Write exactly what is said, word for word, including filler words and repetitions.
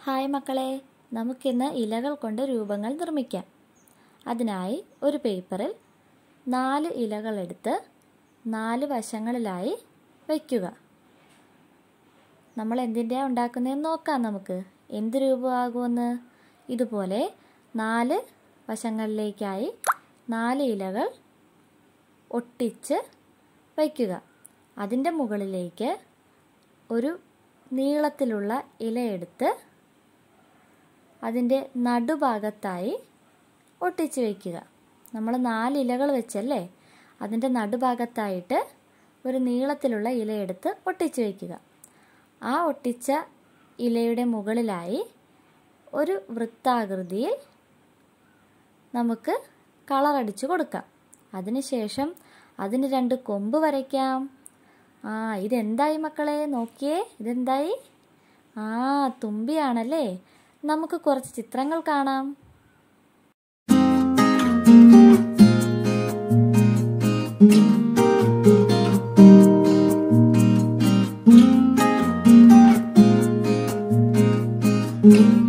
Hi മക്കളെ, നമുക്കിന്ന് ഇലകൾ കൊണ്ട് രൂപങ്ങൾ നിർമ്മിക്കാം. അതിനായി ഒരു പേപ്പറിൽ നാല് ഇലകളെടുത്ത് നാല് വശങ്ങളിലായി വയ്ക്കുക. നമ്മൾ എന്തിൻ്റെയാണ് ഉണ്ടാക്കുന്നതെന്ന് നോക്കാം. നമുക്ക് എന്ത് രൂപമാകുമെന്ന്. ഇതുപോലെ നാല് വശങ്ങളിലേക്കായി നാല് ഇലകൾ ഒട്ടിച്ച് വയ്ക്കുക. അതിൻ്റെ മുകളിലേക്ക് ഒരു നീളത്തിലുള്ള ഇലയെടുത്ത് അതിൻ്റെ നടുഭാഗത്തായി ഒട്ടിച്ച് വയ്ക്കുക. നമ്മൾ നാല് ഇലകൾ വെച്ചല്ലേ, അതിൻ്റെ നടുഭാഗത്തായിട്ട് ഒരു നീളത്തിലുള്ള ഇലയെടുത്ത് ഒട്ടിച്ച് വയ്ക്കുക. ആ ഒട്ടിച്ച ഇലയുടെ മുകളിലായി ഒരു വൃത്താകൃതിയിൽ നമുക്ക് കളറടിച്ചു കൊടുക്കാം. അതിനുശേഷം അതിന് രണ്ട് കൊമ്പ് വരയ്ക്കാം. ആ ഇതെന്തായി മക്കളെ, നോക്കിയേ, ഇതെന്തായി? ആ തുമ്പിയാണല്ലേ. നമുക്ക് കുറച്ച് ചിത്രങ്ങൾ കാണാം. Thank you.